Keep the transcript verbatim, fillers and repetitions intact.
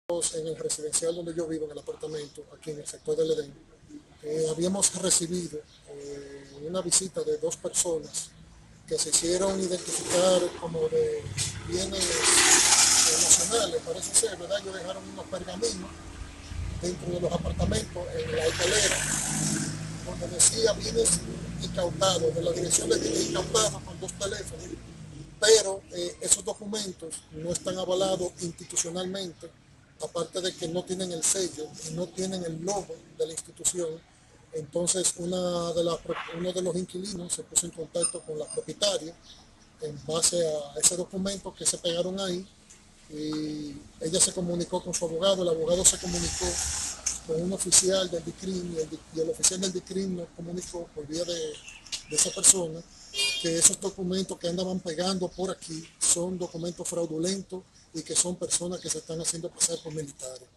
En el residencial donde yo vivo, en el apartamento, aquí en el sector del Edén, eh, habíamos recibido eh, una visita de dos personas que se hicieron identificar como de bienes nacionales, parece ser, ¿verdad? Ellos dejaron unos pergaminos dentro de los apartamentos en la escalera, donde decía bienes incautados, de la dirección de bienes incautados con dos teléfonos, pero eh, esos documentos no están avalados institucionalmente, aparte de que no tienen el sello, no tienen el logo de la institución. Entonces una de las, uno de los inquilinos se puso en contacto con la propietaria en base a ese documento que se pegaron ahí, y ella se comunicó con su abogado, el abogado se comunicó con un oficial del D I C R I M y el, y el oficial del D I C R I M nos comunicó por vía de, de esa persona que esos documentos que andaban pegando por aquí son documentos fraudulentos y que son personas que se están haciendo pasar por militares.